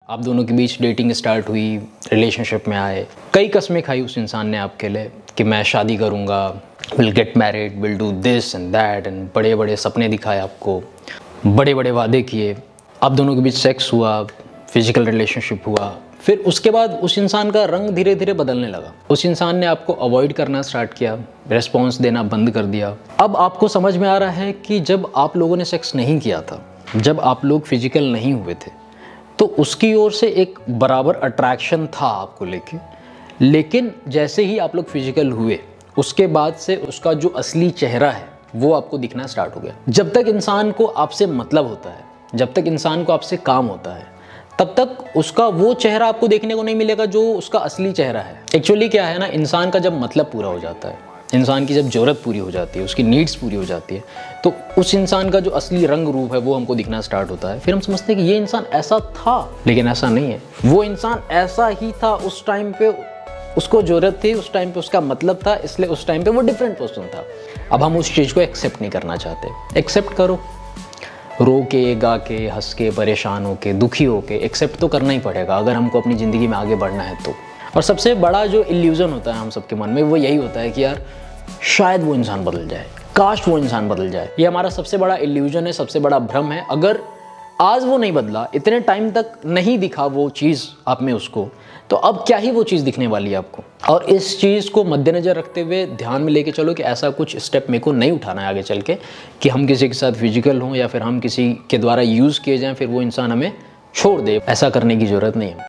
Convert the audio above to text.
आप दोनों के बीच डेटिंग स्टार्ट हुई, रिलेशनशिप में आए, कई कस्में खाई उस इंसान ने आपके लिए कि मैं शादी करूँगा, will get married, will do this and that, and बड़े बड़े सपने दिखाए आपको, बड़े बड़े वादे किए। आप दोनों के बीच सेक्स हुआ, फिजिकल रिलेशनशिप हुआ। फिर उसके बाद उस इंसान का रंग धीरे धीरे बदलने लगा। उस इंसान ने आपको अवॉइड करना स्टार्ट किया, रिस्पॉन्स देना बंद कर दिया। अब आपको समझ में आ रहा है कि जब आप लोगों ने सेक्स नहीं किया था, जब आप लोग फिजिकल नहीं हुए थे, तो उसकी ओर से एक बराबर अट्रैक्शन था आपको लेके। लेकिन जैसे ही आप लोग फिजिकल हुए, उसके बाद से उसका जो असली चेहरा है वो आपको दिखना स्टार्ट हो गया। जब तक इंसान को आपसे मतलब होता है, जब तक इंसान को आपसे काम होता है, तब तक उसका वो चेहरा आपको देखने को नहीं मिलेगा जो उसका असली चेहरा है। एक्चुअली क्या है ना, इंसान का जब मतलब पूरा हो जाता है, इंसान की जब ज़रूरत पूरी हो जाती है, उसकी नीड्स पूरी हो जाती है, तो उस इंसान का जो असली रंग रूप है वो हमको दिखना स्टार्ट होता है। फिर हम समझते हैं कि ये इंसान ऐसा था, लेकिन ऐसा नहीं है। वो इंसान ऐसा ही था उस टाइम पे, उसको ज़रूरत थी उस टाइम पे, उसका मतलब था, इसलिए उस टाइम पे वो डिफरेंट पर्सन था। अब हम उस चीज़ को एक्सेप्ट नहीं करना चाहते। एक्सेप्ट करो, रो के, गा के, हंस के, परेशान हो के, दुखी हो के, एक्सेप्ट तो करना ही पड़ेगा अगर हमको अपनी ज़िंदगी में आगे बढ़ना है तो। और सबसे बड़ा जो इल्यूज़न होता है हम सबके मन में, वो यही होता है कि यार शायद वो इंसान बदल जाए, काश वो इंसान बदल जाए। ये हमारा सबसे बड़ा इल्यूज़न है, सबसे बड़ा भ्रम है। अगर आज वो नहीं बदला, इतने टाइम तक नहीं दिखा वो चीज़ आप में उसको, तो अब क्या ही वो चीज़ दिखने वाली है आपको। और इस चीज़ को मद्देनज़र रखते हुए ध्यान में लेके चलो कि ऐसा कुछ स्टेप मेरे को नहीं उठाना है आगे चल के कि हम किसी के साथ फिजिकल हों या फिर हम किसी के द्वारा यूज़ किए जाएं, फिर वो इंसान हमें छोड़ दे। ऐसा करने की ज़रूरत नहीं है।